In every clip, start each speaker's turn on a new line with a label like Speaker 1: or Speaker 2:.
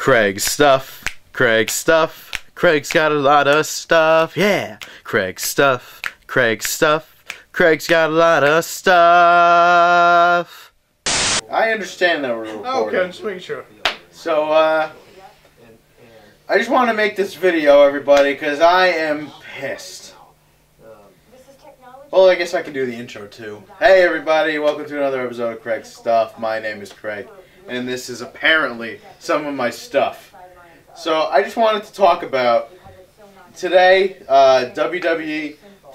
Speaker 1: Craig's stuff. Craig's stuff. Craig's got a lot of stuff. Yeah. Craig's stuff. Craig's stuff. Craig's got a lot of stuff. I understand that we're recording.
Speaker 2: Okay, just making sure.
Speaker 1: So, I just want to make this video, everybody, because I am pissed. Well, I guess I can do the intro, too. Hey, everybody, welcome to another episode of Craig's Stuff. My name is Craig, and this is apparently some of my stuff. So, I just wanted to talk about, today, WWE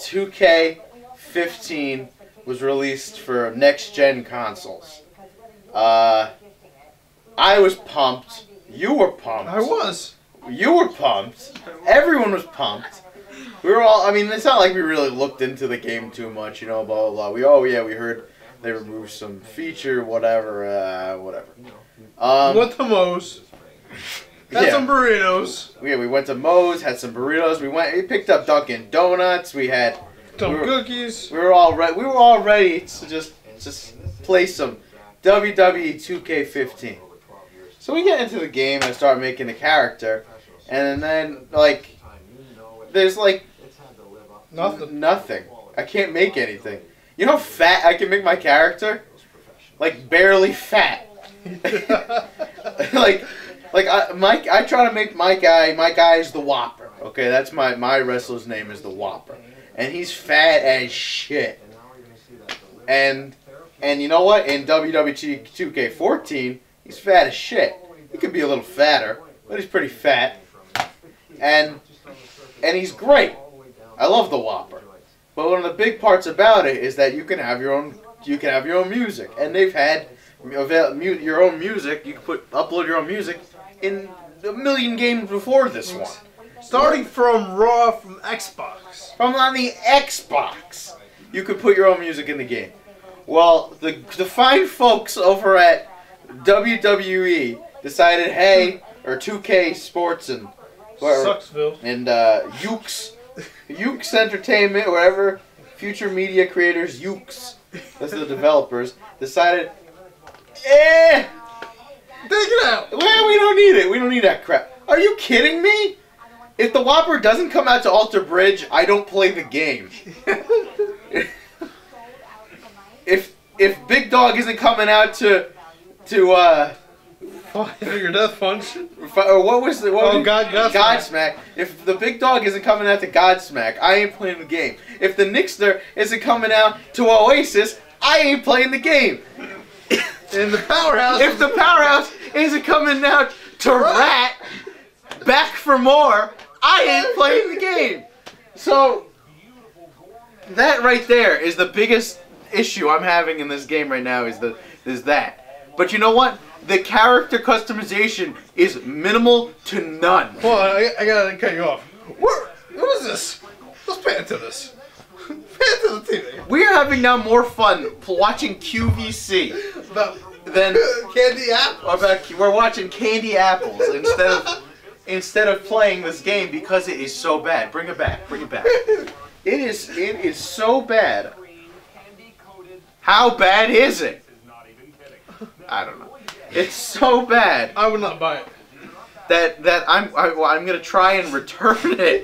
Speaker 1: 2K15 was released for next-gen consoles. I was pumped. You were pumped.
Speaker 2: I was.
Speaker 1: You were pumped. Everyone was pumped. We were all, I mean, it's not like we really looked into the game too much, you know, blah, blah, blah. We heard they removed some feature, whatever, whatever.
Speaker 2: Went to Moe's. Had some burritos.
Speaker 1: Yeah, we went to Moe's, had some burritos. We picked up Dunkin' Donuts. We had
Speaker 2: some cookies.
Speaker 1: We were all ready to just play some WWE 2K15. So we get into the game and start making a character, and then there's nothing. I can't make anything. You know how fat I can make my character? Like barely fat. I try to make my guy. My guy is the Whopper. Okay, that's my wrestler's name is the Whopper, and he's fat as shit. And you know what? In WWE 2K14, he's fat as shit. He could be a little fatter, but he's pretty fat. And he's great. I love the Whopper. But one of the big parts about it is that you can have your own music. And they've had your own music. You can upload your own music in a million games before this one.
Speaker 2: Starting from Raw from Xbox.
Speaker 1: From on the Xbox, you could put your own music in the game. Well, the fine folks over at WWE decided, hey, or 2K Sports and
Speaker 2: Sucksville
Speaker 1: and Ukes Entertainment, wherever Future Media Creators, Ukes, that's the developers, decided, take
Speaker 2: it out.
Speaker 1: Well, we don't need it. We don't need that crap. Are you kidding me? If the Whopper doesn't come out to Alter Bridge, I don't play the game. If Big Dog isn't coming out to
Speaker 2: your death function.
Speaker 1: Or what was the
Speaker 2: Godsmack.
Speaker 1: If the Big Dog isn't coming out to Godsmack, I ain't playing the game. If the Nixter isn't coming out to Oasis, I ain't playing the game.
Speaker 2: And the Powerhouse.
Speaker 1: If the Powerhouse isn't coming out to Rat, Back for More, I ain't playing the game. So that right there is the biggest issue I'm having in this game right now. Is that. But you know what? The character customization is minimal to none.
Speaker 2: Hold on, I gotta cut you off. What is this? Let's pay into this. Pay into the TV.
Speaker 1: We are having now more fun watching QVC than
Speaker 2: Candy Apples.
Speaker 1: We're watching Candy Apples instead of playing this game because it is so bad. Bring it back. Bring it back. It is so bad. How bad is it? I don't know. It's so bad.
Speaker 2: I would not buy it.
Speaker 1: That I'm gonna try and return it.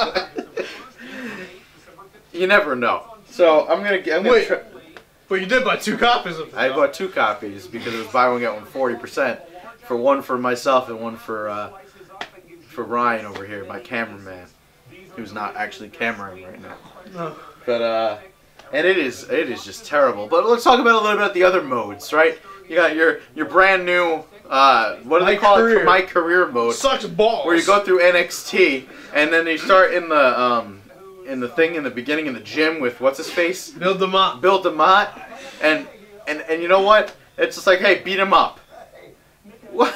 Speaker 1: You never know. So I'm gonna
Speaker 2: wait. But you did buy 2 copies of it.
Speaker 1: I bought 2 copies because it was buy one get one 40%. For one for myself and one for Ryan over here, my cameraman, who's not actually cameraing right now.
Speaker 2: No.
Speaker 1: But and it is just terrible. But let's talk about a little bit the other modes, right? You got your brand new what do they call it? My career mode.
Speaker 2: Sucks balls.
Speaker 1: Where you go through NXT and then you start in the thing in the beginning in the gym with what's his face?
Speaker 2: Bill DeMott.
Speaker 1: Bill DeMott, and you know what? It's just like, hey, beat him up. What?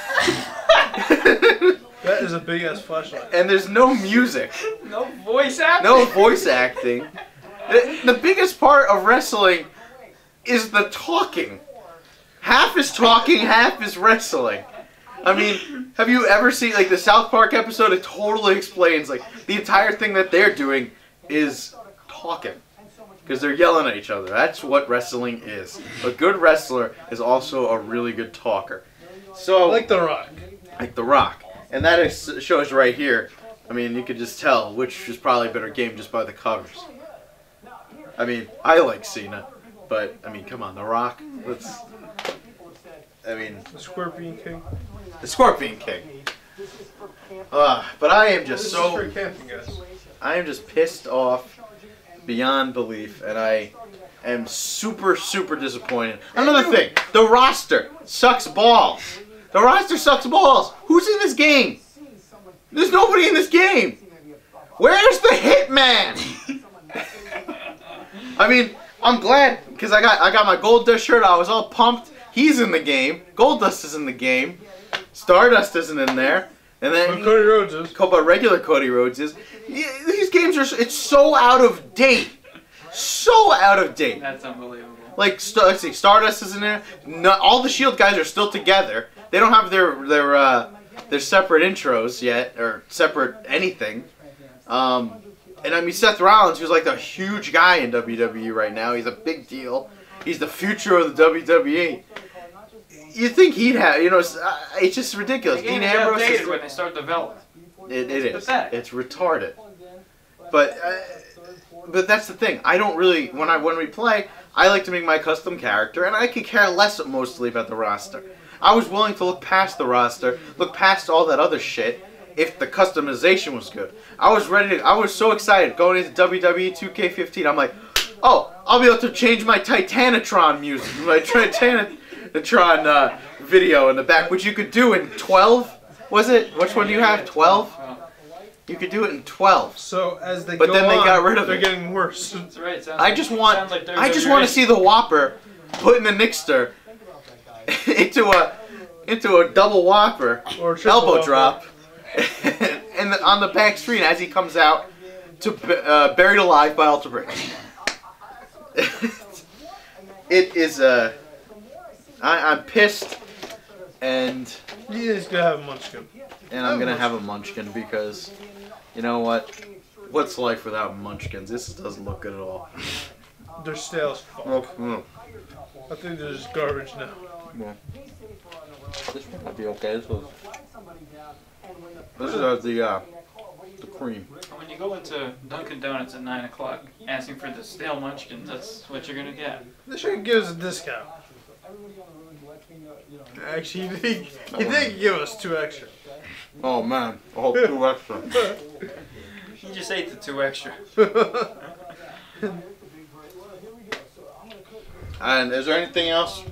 Speaker 2: That is a big ass flashlight.
Speaker 1: And there's no music.
Speaker 3: No voice acting.
Speaker 1: No voice acting. The biggest part of wrestling is the talking. Half is talking, half is wrestling. I mean, have you ever seen the South Park episode? It totally explains the entire thing that they're doing is talking. Because they're yelling at each other. That's what wrestling is. A good wrestler is also a really good talker. So
Speaker 2: like The Rock.
Speaker 1: like The Rock. And that shows right here. I mean, you could just tell which is probably a better game just by the covers. I mean, I like Cena, but I mean, come on, The Rock. I mean,
Speaker 2: The Scorpion King.
Speaker 1: The Scorpion King. But I am just I am just pissed off beyond belief, and I am super, super disappointed. Another thing, the roster sucks balls. The roster sucks balls. Who's in this game? There's nobody in this game. Where's the Hitman? I mean, I'm glad because I got my Goldust shirt. I was all pumped. He's in the game. Goldust is in the game. Stardust isn't in there. And then
Speaker 2: Cody Rhodes is.
Speaker 1: But regular Cody Rhodes is. These games are. It's so out of date. So out of date.
Speaker 3: That's unbelievable.
Speaker 1: Like, let's see, Stardust isn't there. All the Shield guys are still together. They don't have their separate intros yet, or separate anything. And I mean, Seth Rollins, who's like the huge guy in WWE right now. He's a big deal. He's the future of the WWE. You'd think he'd have, it's just ridiculous.
Speaker 3: Dean Ambrose is when they start developing.
Speaker 1: It is.
Speaker 3: Pathetic.
Speaker 1: It's retarded. But that's the thing. I don't really, when we play, I like to make my custom character, and I could care less mostly about the roster. I was willing to look past the roster, look past all that other shit, if the customization was good. I was so excited going into WWE 2K15. I'm like, oh, I'll be able to change my Titanatron music, my Titanatron video in the back, which you could do in 12. Was it? Which one do you have? 12? You could do it in 12.
Speaker 2: So as they
Speaker 1: but
Speaker 2: go
Speaker 1: then they
Speaker 2: on,
Speaker 1: got rid of
Speaker 2: they're
Speaker 1: it.
Speaker 2: Getting worse.
Speaker 3: That's right.
Speaker 1: I just want to see the Whopper put in the Nixter into a double Whopper
Speaker 2: or
Speaker 1: elbow
Speaker 2: Whopper.
Speaker 1: drop, and on the back screen as he comes out to Buried Alive by Alter Bridge. It is I'm pissed, and
Speaker 2: He's gonna have a munchkin.
Speaker 1: And I'm gonna have a munchkin because, you know what? What's life without munchkins? This doesn't look good at all.
Speaker 2: They're stale as fuck. I think they're just garbage now.
Speaker 1: Yeah. This one might be okay. This is the cream.
Speaker 3: When you go into Dunkin' Donuts at 9 o'clock asking for the stale munchkins, that's what you're gonna get.
Speaker 2: They should give us a discount. Actually, he did give us 2 extra.
Speaker 1: Oh man, a whole 2 extra.
Speaker 3: You just ate the 2 extra.
Speaker 1: And is there anything else?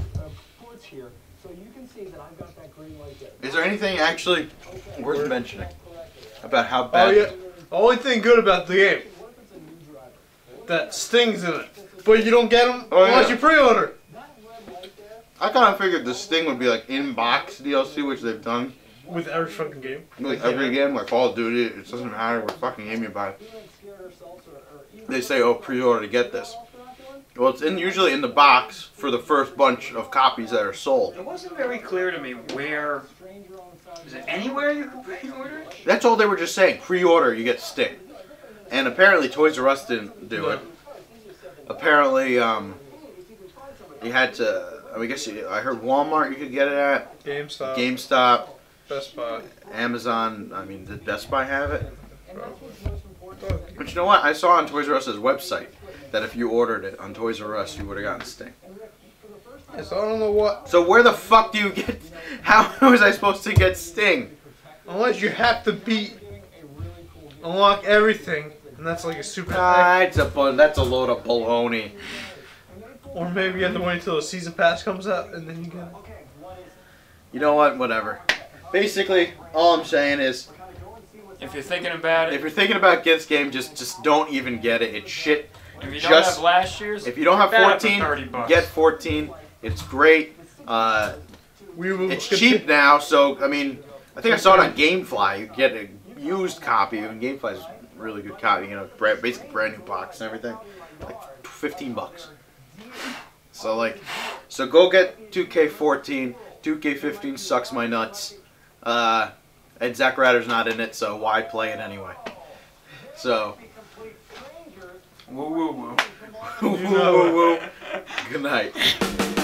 Speaker 1: Is there anything actually worth mentioning about how bad?
Speaker 2: Oh yeah, the only thing good about the game that Sting's in it, but you don't get them unless you pre-order.
Speaker 1: I kind of figured the Sting would be like in-box DLC, which they've done.
Speaker 2: With every fucking game.
Speaker 1: With every game, like Call of Duty, it doesn't matter what fucking game you buy. They say, oh, pre-order to get this. Well, it's usually in the box for the first bunch of copies that are sold.
Speaker 3: It wasn't very clear to me where... Is it anywhere you can pre-order it?
Speaker 1: That's all they were just saying. Pre-order, you get Sting. And apparently Toys R Us didn't do it. Apparently, you had to... I guess I heard Walmart you could get it at. GameStop.
Speaker 2: Best Buy.
Speaker 1: Amazon. I mean, did Best Buy have it? But you know what? I saw on Toys R Us's website that if you ordered it on Toys R Us, you would have gotten Sting.
Speaker 2: Yeah, so I don't know what.
Speaker 1: So where the fuck do you get... How was I supposed to get Sting?
Speaker 2: Unless you have to unlock everything, and that's like a super...
Speaker 1: That's a load of baloney.
Speaker 2: Or maybe you have to wait until the season pass comes out, and then you get it.
Speaker 1: You know what? Whatever. Basically, all I'm saying is...
Speaker 3: If you're thinking about it...
Speaker 1: If you're thinking about this game, just don't even get it. It's shit.
Speaker 3: If you don't have last year's...
Speaker 1: If you don't have 14, get 14. It's great. It's cheap now, so, I mean... I think I saw it on Gamefly. You get a used copy. And Gamefly is a really good copy. You know, basically brand new box and everything. Like $15. So go get 2K14. 2K15 sucks my nuts. And Zack Ryder's not in it, so why play it anyway? So.
Speaker 3: Woo woo woo.
Speaker 1: Woo woo woo. Good night.